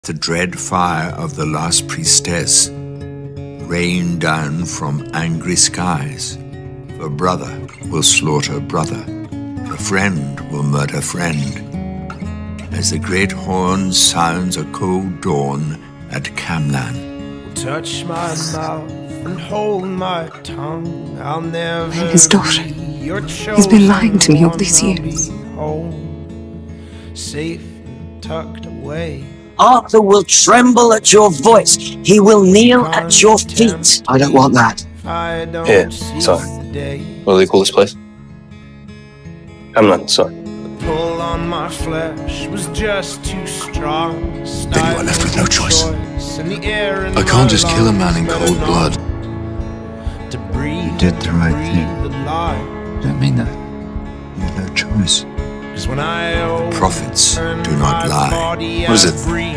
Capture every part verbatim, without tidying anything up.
The dread fire of the last priestess rained down from angry skies. For brother will slaughter brother, for friend will murder friend. As the great horn sounds a cold dawn at Camlan. Touch my mouth and hold my tongue. I'll never I'm his daughter. He's been lying to me all these years. Home, safe and tucked away. Arthur will tremble at your voice. He will kneel at your feet. I don't want that. Here, sorry. What do they call this place? Hamlin, sorry. The pull on my flesh was just too strong. Then you are left with no choice. I can't just kill a man in cold blood. You did the right thing. I don't mean that. You had no choice. Prophets do not lie. What is it?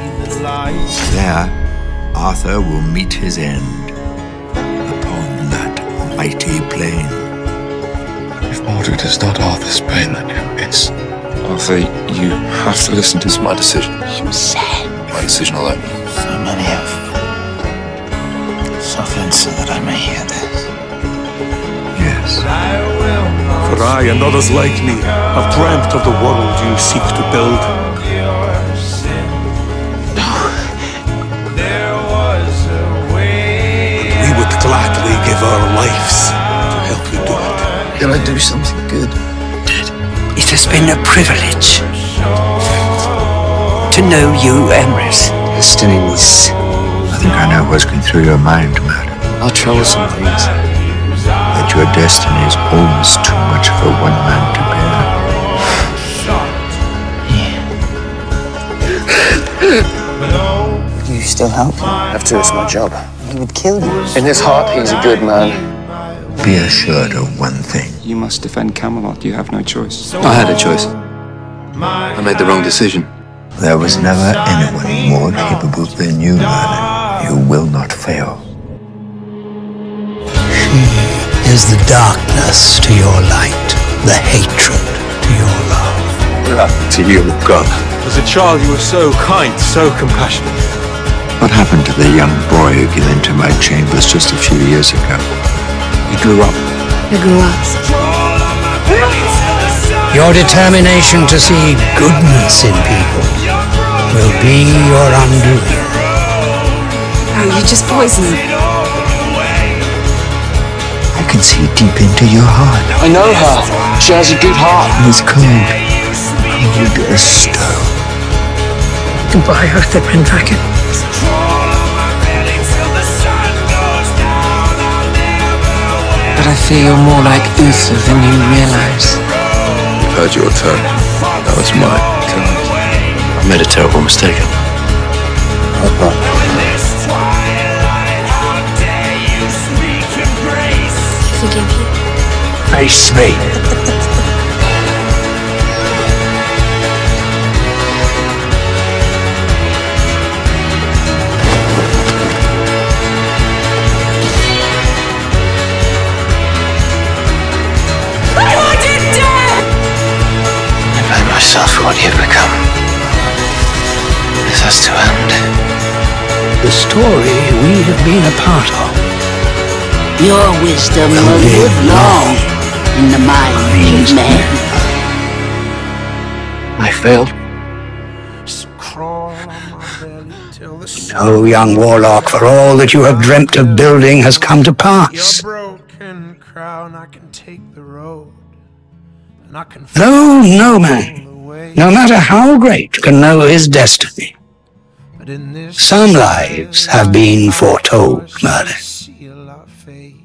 There, Arthur will meet his end upon that mighty plain. If Mordred is not Arthur's pain, then who is? Arthur, you have to listen to my decision. You said. My decision alone. So many have suffered so that I may hear this. Yes. For I and others like me have dreamt of the world you seek to build. And we would gladly give our lives to help you do it. Can I do something good? It has been a privilege to know you, Emrys. Destinies. I think I know what's going through your mind, Matt. Our troublesome things. That your destiny is almost too much for one man to bear. You still help? I have to, it's my job. He would kill you. In his heart, he's a good man. Be assured of one thing. You must defend Camelot. You have no choice. I had a choice. I made the wrong decision. There was never anyone more capable than you, Merlin. You will not fail. Is the darkness to your light, the hatred to your love. Love to you, God. As a child, you were so kind, so compassionate. What happened to the young boy who came into my chambers just a few years ago? He grew up. I grew up. Your determination to see goodness in people will be your undoing. Oh, you just poisoned me. I can see deep into your heart. I know her. She has a good heart. It's cold. Cold as stone. Goodbye, Arthur Pendragon. But I fear you're more like Uther than you realize. You've had your turn. That was my turn. I made a terrible mistake. Forgive you. Face me. I want you dead! I blame myself for what you've become. This has to end. The story we have been a part of. Your wisdom will live long in the minds of men. I failed. No, young warlock, for all that you have dreamt of building has come to pass. Broken crown, I can take the road, and I can Though no man, no matter how great, can know his destiny. Some lives have been foretold, Merlin. seal our fate.